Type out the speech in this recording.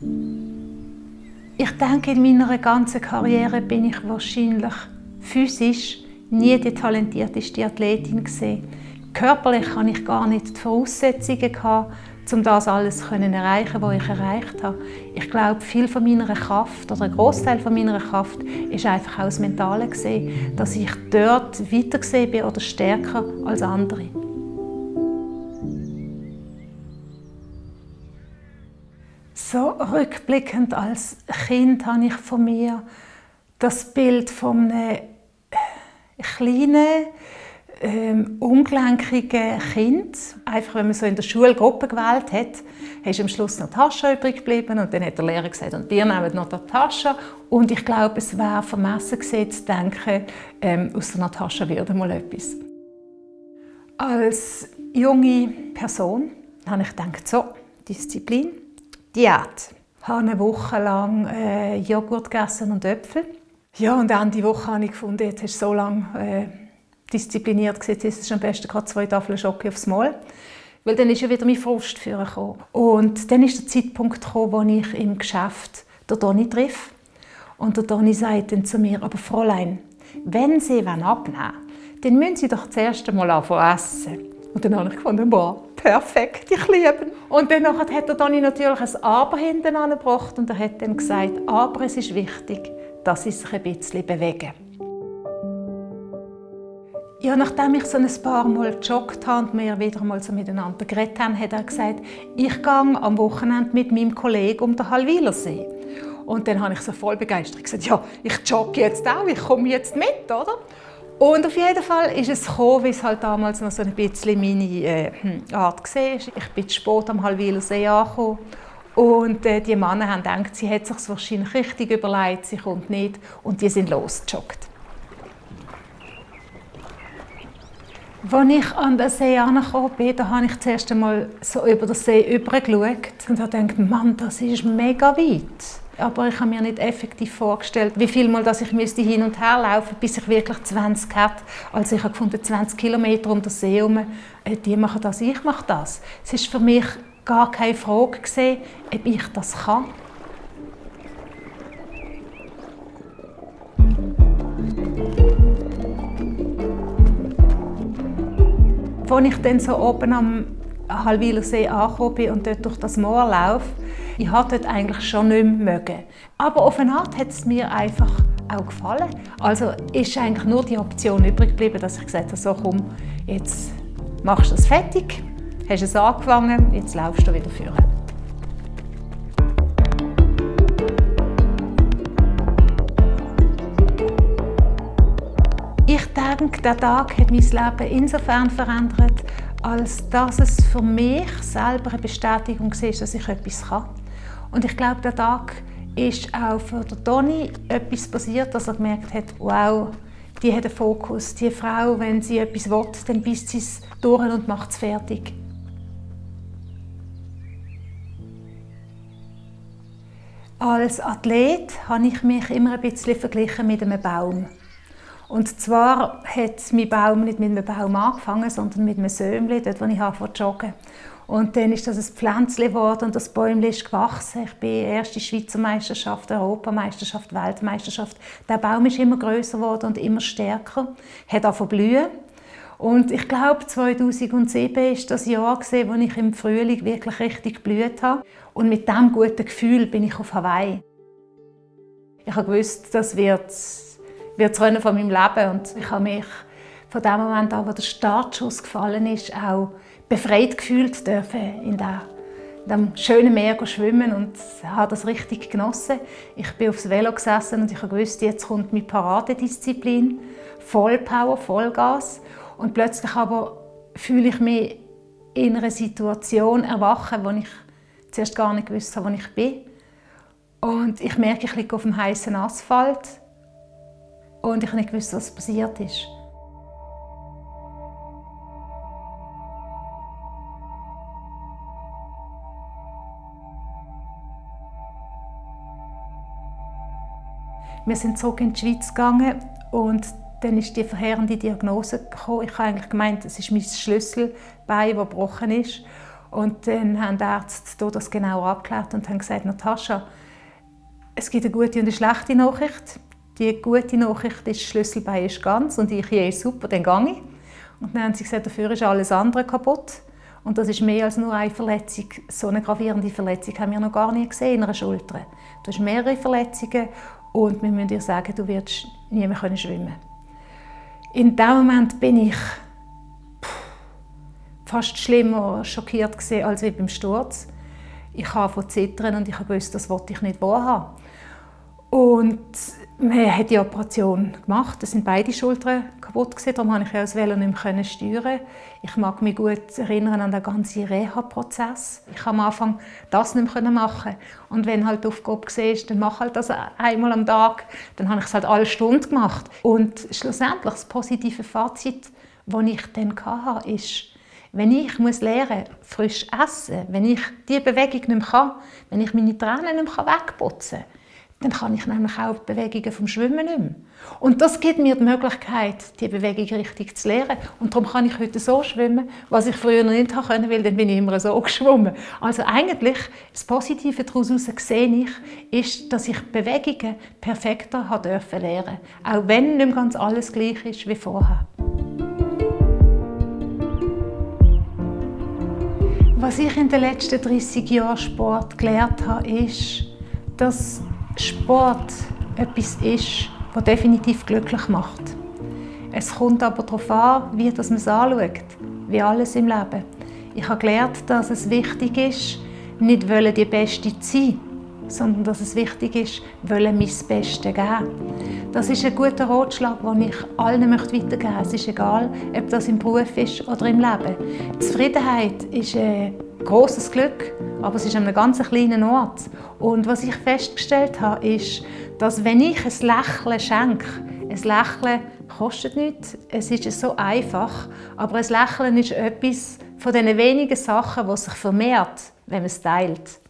Ich denke, in meiner ganzen Karriere bin ich wahrscheinlich physisch nie die talentierteste Athletin gewesen. Körperlich hatte ich gar nicht die Voraussetzungen, um das alles zu erreichen, was ich erreicht habe. Ich glaube, viel von meiner Kraft, oder ein Großteil von meiner Kraft, ist einfach auch das Mentale gewesen, dass ich dort weiter gesehen bin oder stärker als andere. So rückblickend als Kind habe ich von mir das Bild von einem kleinen, ungelenkigen Kind. Einfach, wenn man so in der Schule Gruppe gewählt hat, ist am Schluss noch die Tasche übrig geblieben und dann hat der Lehrer gesagt, und ihr nehmt noch die Tasche. Und ich glaube, es wäre vermessen gewesen, zu denken, aus einer Tasche würde mal etwas. Als junge Person habe ich gedacht, so, Disziplin, Diät. Ich habe eine Woche lang Joghurt gegessen und Äpfel. Ja, und Ende Woche habe ich gefunden, jetzt hast du so lange diszipliniert gesagt, es ist am besten gerade 2 Tafeln Schoki aufs Mal. Weil dann ist ja wieder mein Frust vorgekommen. Und dann ist der Zeitpunkt gekommen, wo ich im Geschäft den Toni treffe. Und der Toni sagt dann zu mir, aber Fräulein, wenn Sie abnehmen wollen, dann müssen Sie doch zuerst einmal anfangen essen. Und dann habe ich gefunden, boah, perfekt, ich liebe ihn. Und dann hat der Toni natürlich ein Aber hinten angebracht und er hat dann gesagt, aber es ist wichtig, dass Sie sich ein bisschen bewegen. Ja, nachdem ich so ein paar Mal gejoggt habe und wir wieder mal so miteinander geredet haben, hat er gesagt, ich gehe am Wochenende mit meinem Kollegen um den Hallwilersee. Und dann habe ich so voll begeistert gesagt, ja, ich jogge jetzt auch, ich komme jetzt mit, oder? Und auf jeden Fall ist es gekommen, wie es halt damals noch so ein bisschen meine Art war. Ich bin zu spät am Hallwilersee angekommen. Und die Männer haben gedacht, sie hat sich wahrscheinlich richtig überlegt, sie kommt nicht. Und die sind losgejoggt. Als ich an den See angekommen bin, da habe ich zuerst einmal so über den See rübergeschaut und habe gedacht, Mann, das ist mega weit. Aber ich habe mir nicht effektiv vorgestellt, wie viel Mal dass ich hin und her laufen müsste, bis ich wirklich 20 hatte. Also ich habe gefunden, 20 Kilometer um den See herum, die machen das, ich mache das. Es war für mich gar keine Frage gewesen, ob ich das kann. Als ich dann so oben am Hallwilersee angekommen bin und dort durch das Moor laufe, ich habe dort eigentlich schon nicht mehr mögen. Aber auf eine Art hat es mir einfach auch gefallen. Also ist eigentlich nur die Option übrig geblieben, dass ich gesagt habe, so komm, jetzt machst du es fertig, hast es angefangen, jetzt laufst du wieder führen. Ich denke, der Tag hat mein Leben insofern verändert, als dass es für mich selber eine Bestätigung war, dass ich etwas kann. Und ich glaube, der Tag ist auch für den Toni etwas passiert, dass er gemerkt hat, wow, die hat einen Fokus. Die Frau, wenn sie etwas will, dann beißt sie es durch und macht es fertig. Als Athlet habe ich mich immer ein bisschen verglichen mit einem Baum. Und zwar hat mein Baum nicht mit einem Baum angefangen, sondern mit einem Säumchen, dort wo ich angefangen zu joggen. Und dann ist das ein Pflänzchen geworden und das Bäumchen ist gewachsen. Ich bin erste Schweizer Meisterschaft, Europameisterschaft, Weltmeisterschaft. Der Baum ist immer grösser geworden und immer stärker, hat angefangen zu blühen. Und ich glaube, 2007 war das Jahr, wo ich im Frühling wirklich richtig geblüht habe. Und mit diesem guten Gefühl bin ich auf Hawaii. Ich habe gewusst, das wird das Rennen von meinem Leben. Und ich habe mich von dem Moment an, wo der Startschuss gefallen ist, auch befreit gefühlt, dürfen in diesem schönen Meer schwimmen und habe das richtig genossen. Ich bin aufs Velo gesessen und ich habe gewusst, jetzt kommt meine Paradedisziplin, Vollpower, Vollgas. Und plötzlich aber fühle ich mich in einer Situation erwachen, wo ich zuerst gar nicht gewusst habe, wo ich bin. Und ich merke, ich liege auf dem heißen Asphalt und ich habe nicht gewusst, was passiert ist. Wir sind zurück in die Schweiz gegangen und dann ist die verheerende Diagnose gekommen. Ich habe eigentlich gemeint, es ist mein Schlüsselbein, das gebrochen ist. Und dann haben die Ärzte das genau abgeklärt und haben gesagt, Natascha, es gibt eine gute und eine schlechte Nachricht. Die gute Nachricht ist, das Schlüsselbein ist ganz und ich ist super, dann gehe ich. Und dann haben sie gesagt, dafür ist alles andere kaputt. Und das ist mehr als nur eine Verletzung. So eine gravierende Verletzung haben wir noch gar nie gesehen in einer Schulter. Du hast mehrere Verletzungen und wir müssen dir sagen, du wirst nie mehr schwimmen können. In dem Moment bin ich fast schlimmer schockiert gewesen, als beim Sturz. Ich habe von zittern und ich wusste, das wollte ich nicht wahrhaben. Und man hat die Operation gemacht. Es sind beide Schultern kaputt gewesen, darum konnte ich das Velo nicht mehr steuern. Ich mag mich gut erinnern an den ganzen Reha-Prozess. Ich konnte am Anfang das nicht mehr machen. Und wenn halt die Aufgabe war, dann mache halt das einmal am Tag. Dann habe ich es halt alle Stunden gemacht. Und schlussendlich das positive Fazit, das ich dann hatte, ist, wenn ich lernen muss, frisch essen, wenn ich diese Bewegung nicht mehr kann, wenn ich meine Tränen nicht mehr wegputzen kann, dann kann ich nämlich auch die Bewegungen vom Schwimmen nicht mehr. Und das gibt mir die Möglichkeit, die Bewegung richtig zu lernen. Und darum kann ich heute so schwimmen, was ich früher noch nicht konnte, weil dann bin ich immer so geschwommen. Also eigentlich, das Positive daraus sehe ich, ist, dass ich Bewegungen perfekter lernen durfte. Auch wenn nicht mehr ganz alles gleich ist wie vorher. Was ich in den letzten 30 Jahren Sport gelernt habe, ist, dass Sport etwas ist, das definitiv glücklich macht. Es kommt aber darauf an, wie man es anschaut, wie alles im Leben. Ich habe gelernt, dass es wichtig ist, nicht die Beste zu sein, sondern dass es wichtig ist, mein Bestes zu geben. Das ist ein guter Ratschlag, den ich allen weitergeben möchte. Es ist egal, ob das im Beruf ist oder im Leben. Zufriedenheit ist ein grosses Glück, aber es ist an einem ganz kleinen Ort. Und was ich festgestellt habe, ist, dass wenn ich ein Lächeln schenke, ein Lächeln kostet nichts, es ist so einfach, aber ein Lächeln ist etwas von den wenigen Sachen, die sich vermehrt, wenn man es teilt.